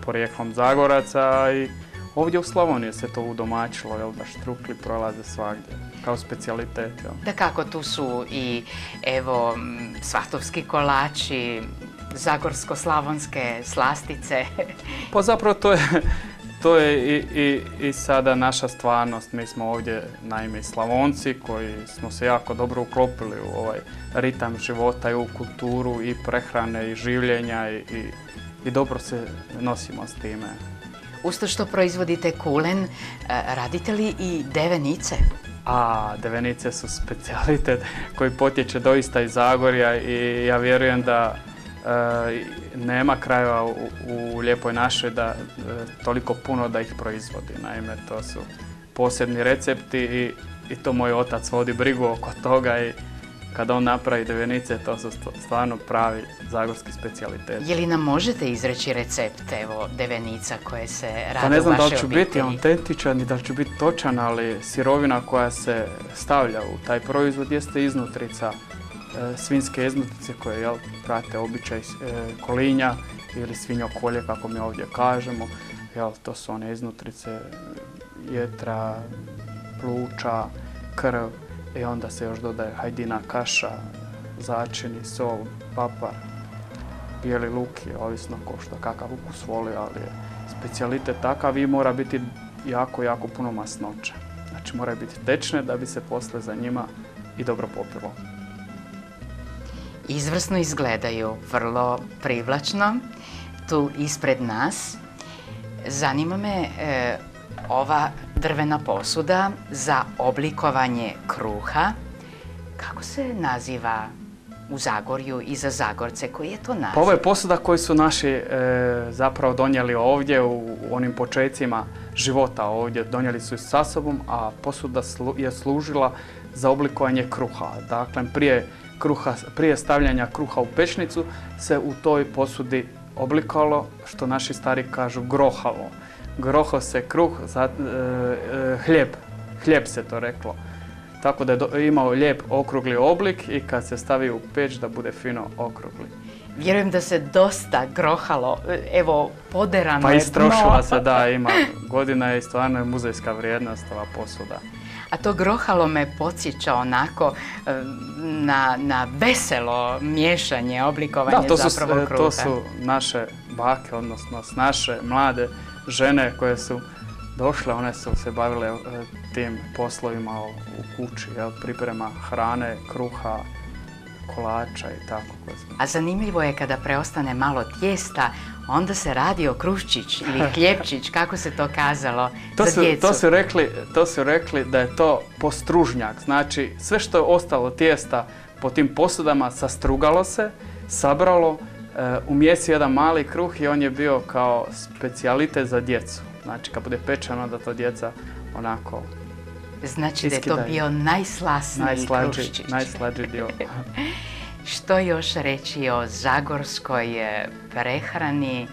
porijeklom Zagoraca i ovdje u Slavoniji se to udomačilo, jel da štrukli prolaze svagdje kao specijalitet. Jel? Da kako tu su i evo svatovski kolači, zagorsko-slavonske slastice. Pa zapravo to je i sada naša stvarnost. Mi smo ovdje naime Slavonci koji smo se jako dobro uklopili u ovaj ritam života i u kulturu i prehrane i življenja i dobro se nosimo s time. Uz to što proizvodite kulen, radite li i devenice? A devenice su specijalitet koji potječe doista iz Zagorja i ja vjerujem da nema krajeva u Lijepoj našoj da toliko puno da ih proizvodi. Naime, to su posebni recepti i to moj otac vodi brigu oko toga i kada on napravi devenice, to su stvarno pravi zagorski specijalitet. Je li nam možete izreći recept evo devenica koje se rade u vašoj obitelji? Pa ne znam da li ću biti autentičan i da li ću biti točan, ali sirovina koja se stavlja u taj proizvod jeste iznutrica, svinjske iznutrice koje prate običaj kolinja ili svinjokolje kako mi ovdje kažemo. To su one iznutrice jetra, pluća, krv i onda se još dodaje hajdina kaša, začini, sol, papar, bijeli luk, ovisno ko što kakav ukus voli, ali je specijalitet takav i mora biti jako, jako puno masnoća. Znači moraju biti tečne da bi se posle za njima i dobro popilo. Izvrsno izgledaju, vrlo privlačno, tu ispred nas. Zanima me ova drvena posuda za oblikovanje kruha. Kako se naziva u Zagorju i za Zagorce? Koji je to naziv? Pa ovo je posuda koju su naši zapravo donijeli ovdje u onim počecima života ovdje. Donijeli su sa sobom, a posuda je služila za oblikovanje kruha. Dakle, prije stavljanja kruha u pečnicu se u toj posudi oblikovalo, što naši stari kažu, grohalo. Groho se kruh, hljeb se to reklo. Tako da je imao lijep okrugli oblik i kad se stavi u peć da bude fino okrugli. Vjerujem da se dosta grohalo, evo poderano je dno. Pa istrošila se, da, ima godina i stvarno je muzejska vrijednost ova posuda. A to grohalo me podsjeća onako na veselo miješanje, oblikovanje zapravo kruha. To su naše bake, odnosno naše mlade žene koje su došle, one su se bavile tim poslovima u kući, priprema hrane, kruha, kolača i tako. A zanimljivo je kada preostane malo tijesta, onda se radio kruščić ili hljepčić, kako se to kazalo za djecu. To su rekli da je to postružnjak, znači sve što je ostalo tijesta po tim posudama sastrugalo se, sabralo, umjesi jedan mali kruh i on je bio kao specijalitet za djecu. Znači kad bude pečeno da to djeca onako znači da je to bio najslasniji kruščić. Najslađi dio. Što još reći o zagorskoj prehrani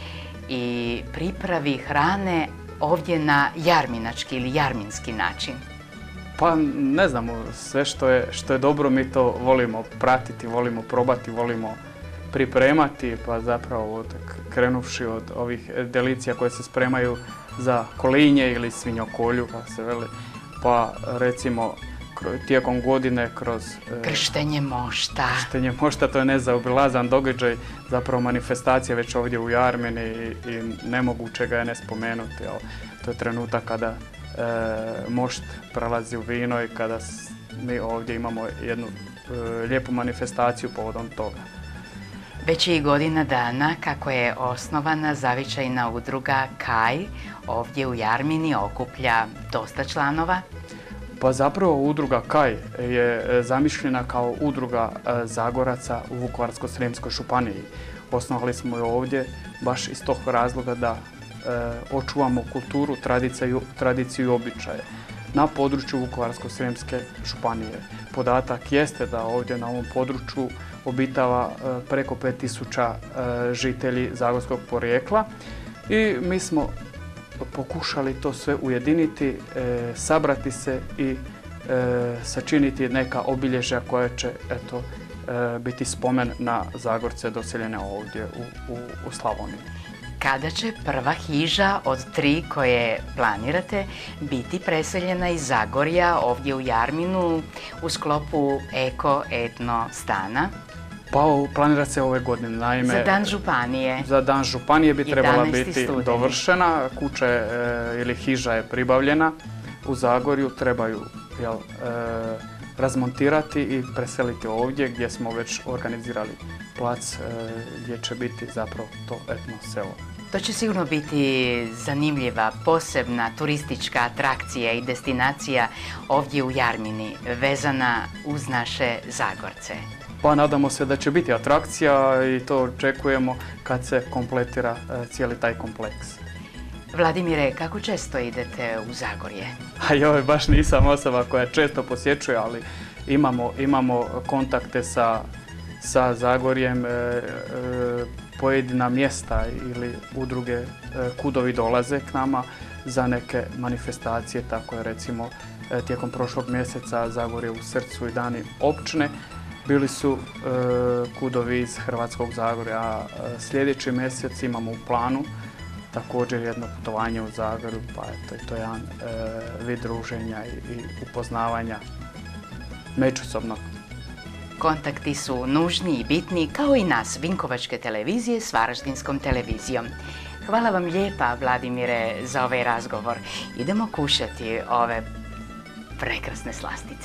i pripravi hrane ovdje na jarminački ili jarminski način? Pa ne znamo, sve što je dobro mi to volimo pratiti, volimo probati, volimo pripremati, pa zapravo krenuvši od ovih delicija koje se spremaju za kolinje ili svinjokolju, kako se veli, pa recimo tijekom godine kroz krštenje mošta. Krštenje mošta, to je nezaobilazan događaj, zapravo manifestacija već ovdje u Jarmini i nemoguće ga je ne spomenuti. To je trenutak kada mošt prelazi u vino i kada mi ovdje imamo jednu lijepu manifestaciju povodom toga. Već je i godina dana kako je osnovana zavičajna udruga KAJ ovdje u Jarmini, okuplja dosta članova. Pa zapravo udruga KAJ je zamišljena kao udruga Zagoraca u Vukovarsko-srijemskoj županiji. Osnovali smo je ovdje baš iz tog razloga da očuvamo kulturu, tradiciju i običaje na području Vukovarsko-srijemske županije. Podatak jeste da ovdje na ovom području obitava preko 5000 žitelji zagorskog porijekla i mi smo pokušali to sve ujediniti, sabrati se i sačiniti neka obilježja koja će biti spomen na Zagorce doseljene ovdje u Slavoniji. kada će prva hiža od 3 koje planirate biti preseljena iz Zagorja ovdje u Jarminu u sklopu eko-etno stana? Pa planira se ove godine, naime... Za dan županije. Za dan županije bi trebala 11. biti studeni. dovršena. Kuća ili hiža je pribavljena u Zagorju, trebaju razmontirati i preseliti ovdje gdje smo već organizirali plac gdje će biti zapravo to etno selo. To će sigurno biti zanimljiva, posebna turistička atrakcija i destinacija ovdje u Jarmini, vezana uz naše Zagorce. Pa nadamo se da će biti atrakcija i to očekujemo kad se kompletira cijeli taj kompleks. Vladimire, kako često idete u Zagorje? A joj, baš nisam osoba koja često posjećuje, ali imamo kontakte sa Zagorjem, pojedina mjesta ili udruge KUD-ovi dolaze k nama za neke manifestacije, tako je recimo tijekom prošlog mjeseca Zagorje u srcu i dani općine. Bili su KUD-ovi iz Hrvatskog Zagorja, a sljedeći mjesec imamo u planu također jedno putovanje u Zagorju, pa to je jedan vid druženja i upoznavanja međusobnog. Kontakti su nužni i bitni, kao i nas, Vinkovačke televizije s Varaždinskom televizijom. Hvala vam lijepa, Vladimire, za ovaj razgovor. Idemo kušati ove prekrasne slastice.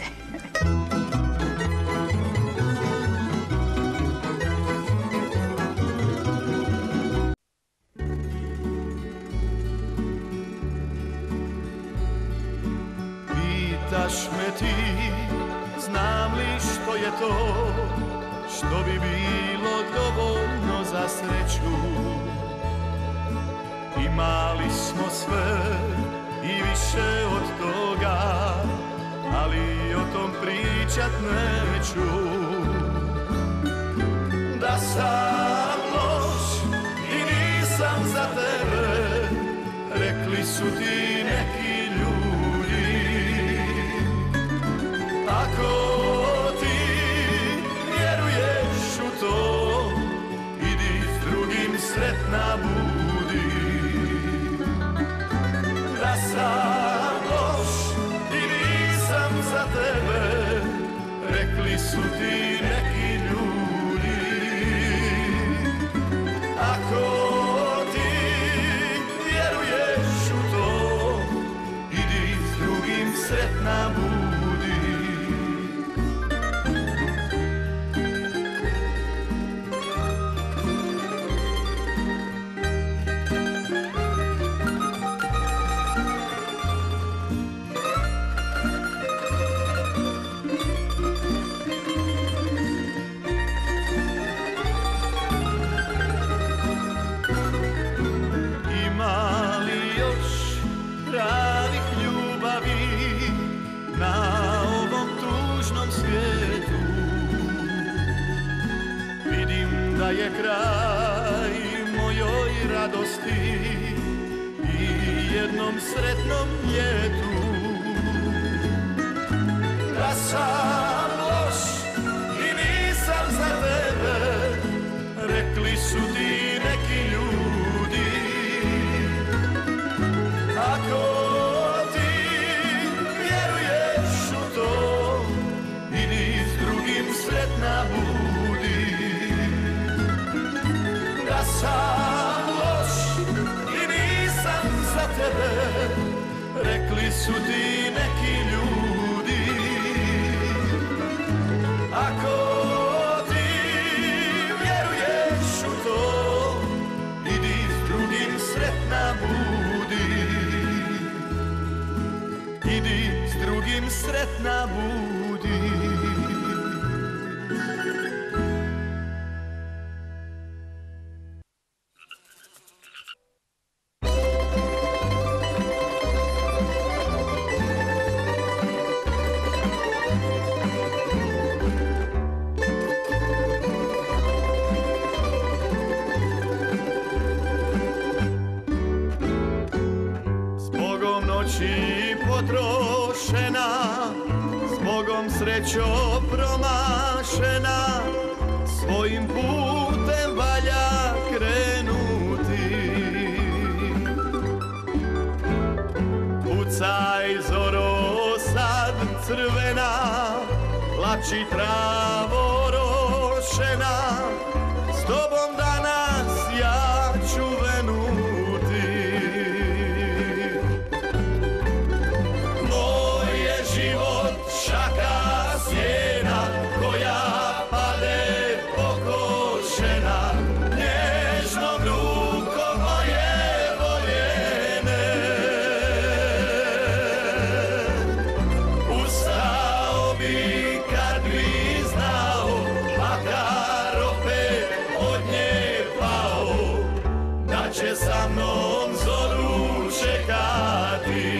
Pitaš me ti, znam li što je to, što bi bilo dovoljno za sreću. Imali smo sve i više od toga, ali o tom pričat neću. Da sam loš i nisam za tebe, rekli su ti neki ljudi. Ako ti vjeruješ u to, idi s drugim sretna budi. Da sam loš i nisam za tebe, rekli su ti neki ljudi. Ako ti vjeruješ u to, idi s drugim sretna budi. Da je kraj mojoj radosti i jednom sretnom ljetu. Da sam loš i nisam za tebe, rekli su ti neki ljudi. Ako ti vjeruješ u to, idi s drugim sretna budi. Da sam loš i nisam za tebe, rekli su ti neki ljudi. Ako ti vjeruješ u to, idi s drugim sretna budi. Idi s drugim sretna budi. Potrošena, zbogom srećo promašena, svojim putem valja krenuti. crvena, plači travo rošena, s tobom danas ja ću venuti. Moj je život šaka sjena, koja pade pokošena, nježnom rukom moje voljene. Ustao bi kad bi znao, makar opet od nje pao, da će sa mnom zoru čekati.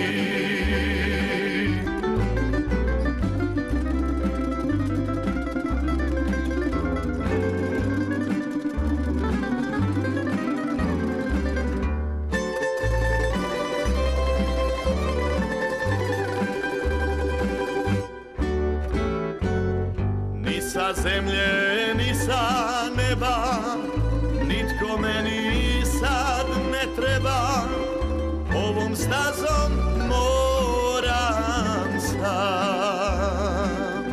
Ni sa zemlje, ni sa neba, nitko meni sad ne treba, ovom stazom moram sam.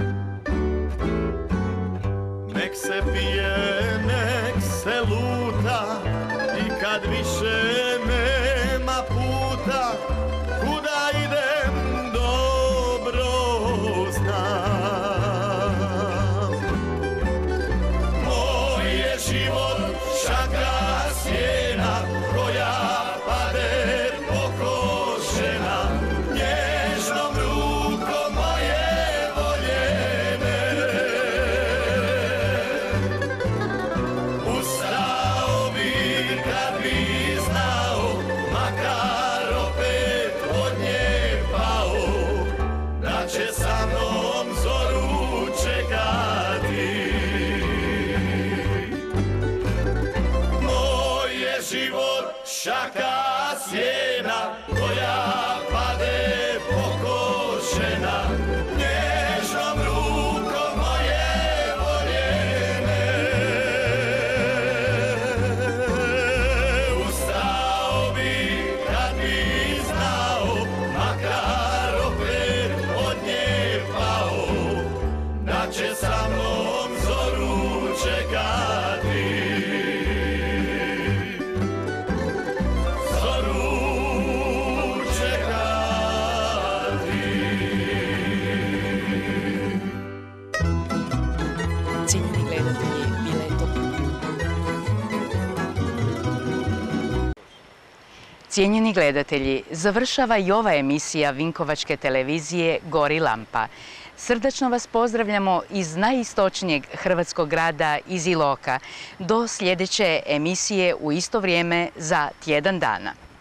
Nek se pije, nek se luta, i kad više nema puta, kuda idem dobro znam. Moj je život šaka sjena, koja pade pokošena, nježnom rukom moje voljene. Ustao bi kad bi znao, makar opet od nje pao, da će sa mnom zoru čekati. Moj je život šaka sjena, koja pade pokošena, nježnom rukom moje voljene. Ustao bi kad bi znao, makar opet od nje pao, da će sa mnom zoru čekati. Zoru čekati. Cijenjeni gledatelji, bila je to... Cijenjeni gledatelji, završava i ova emisija Vinkovačke televizije Gori lampa. Srdačno vas pozdravljamo iz najistočnijeg hrvatskog grada, iz Iloka. Do sljedeće emisije u isto vrijeme za tjedan dana.